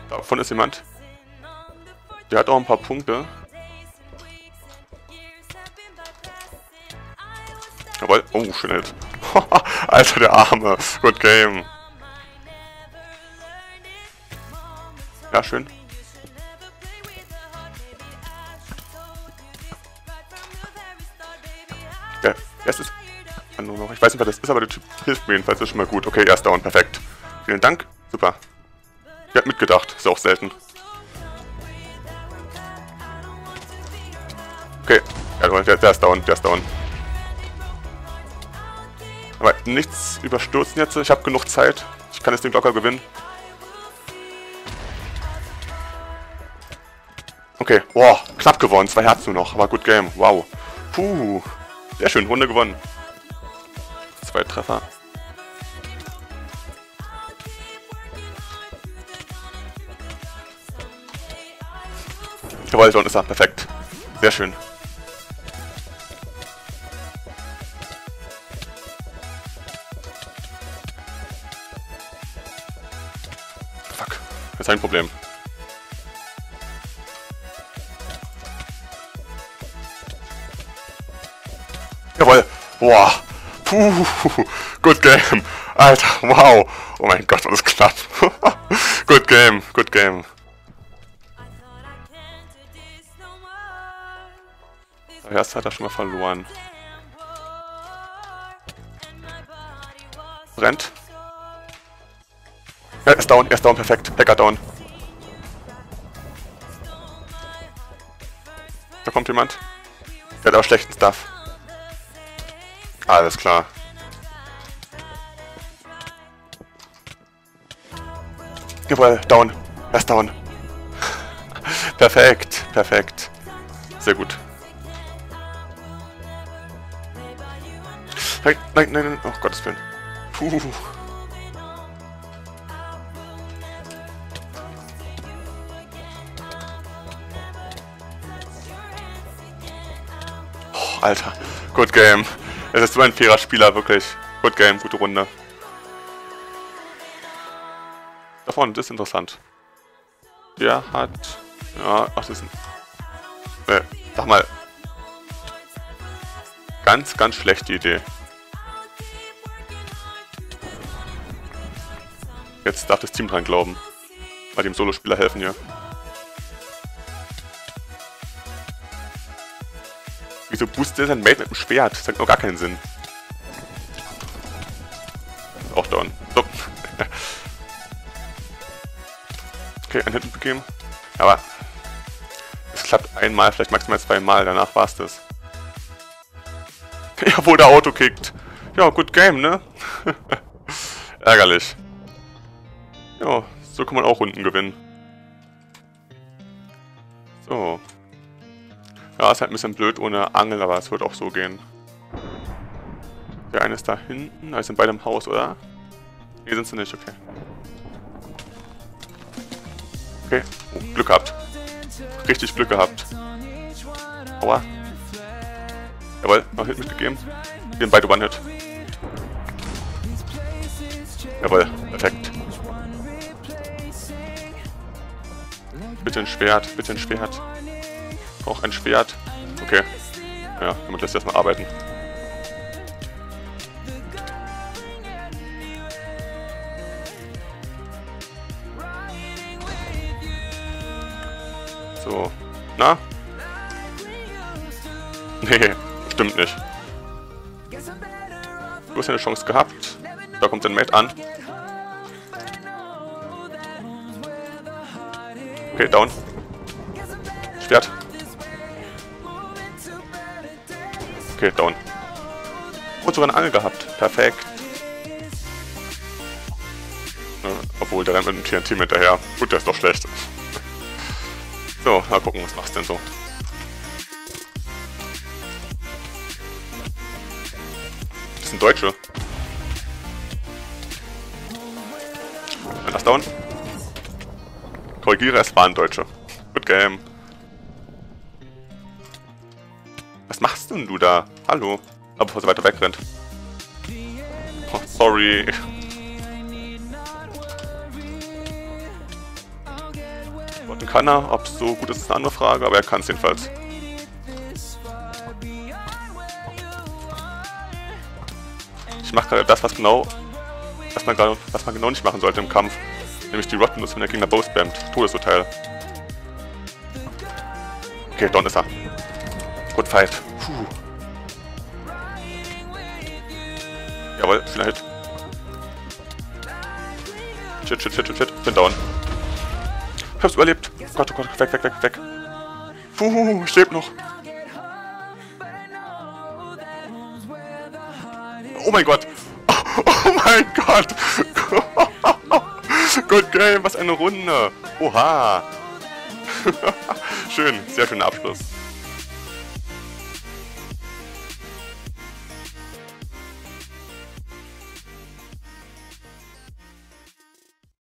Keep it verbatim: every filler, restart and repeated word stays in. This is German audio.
Davon ist jemand. Der hat auch ein paar Punkte. Jawohl. Oh, schön Hit. Alter, der Arme. Good Game. Ja, schön. Ja, es ist... Ich weiß nicht, wer das ist, aber der Typ hilft mir jedenfalls. Das ist schon mal gut. Okay, er ist down. Perfekt. Vielen Dank. Super. Der hat mitgedacht. Ist auch selten. Okay. Ja, der, der ist down. Der ist down. Aber nichts überstürzen jetzt. Ich habe genug Zeit. Ich kann das Ding locker gewinnen. Okay. Boah. Knapp gewonnen. Zwei Herzen nur noch. Aber gut Game. Wow. Puh. Sehr schön. Runde gewonnen. Zwei Treffer. Jawohl, so ist er. Perfekt. Sehr schön. Fuck. Das ist ein Problem. Jawohl. Boah. Puh. Good Game. Alter, wow. Oh mein Gott, war das knapp. Good Game. Good Game. Erst hat er schon mal verloren. Rennt. Er ist down, er ist down, perfekt. Hacker down. Da kommt jemand. Der hat auch schlechten Stuff. Alles klar. Jawohl, down. Er ist down. Perfekt, perfekt. Sehr gut. Nein, nein, nein, nein. Oh Gottes Willen. Puh. Oh, Alter. Good Game. Es ist so ein fairer Spieler, wirklich. Good Game, gute Runde. Da vorne, das ist interessant. Der hat... Ja, ach, das ist ein... Ne, sag mal. Ganz, ganz schlechte Idee. Jetzt darf das Team dran glauben. Mal dem Solospieler helfen hier. Wieso boostet er sein Mate mit dem Schwert? Das hat noch gar keinen Sinn. Auch down. So. Okay, ein Hit begeben. Aber es klappt einmal, vielleicht maximal zweimal. Danach war es das. Ja, wo der Auto kickt. Ja, good game, ne? Ärgerlich. Ja, so kann man auch Runden gewinnen. So. Ja, ist halt ein bisschen blöd ohne Angel, aber es wird auch so gehen. Der eine ist da hinten. Da sind beide im Haus, oder? Hier sind sie nicht, okay. Okay, oh, Glück gehabt. Richtig Glück gehabt. Aua. Jawohl, noch Hit mitgegeben. Wir haben beide One-Hit. Jawohl, perfekt. Bitte ein Schwert, bitte ein Schwert. Auch ein Schwert. Okay. Ja, damit lässt erstmal arbeiten. So. Na? Nee, stimmt nicht. Du hast ja eine Chance gehabt. Da kommt dein Mate an. Okay, down. Schwert. Okay, down. Und sogar eine Angel gehabt. Perfekt. Ja, obwohl, der rennt mit dem T N T hinterher. Gut, der ist doch schlecht. So, mal gucken, was machst du denn so? Das sind Deutsche. Einer ist down. Korrigiere, es waren Deutsche. Good game. Was machst denn du da? Hallo? Aber bevor sie weiter wegrennt. Oh, sorry. Botten kann er, ob es so gut ist, ist eine andere Frage, aber er kann es jedenfalls. Ich mache gerade das, was genau, was man, grad, was man genau nicht machen sollte im Kampf. Nämlich die Rotten, wenn der Gegner Bow spammt. Todesurteil. Okay, dort ist er. Good fight. Puh. Jawohl, schöner Hit. Shit, shit, shit, shit, shit. Bin down. Ich hab's überlebt. Gott, oh Gott, weg, weg, weg, weg. Puh, ich lebe noch. Oh mein Gott. Oh mein Gott. Good game, was eine Runde. Oha. Schön, sehr schöner Abschluss.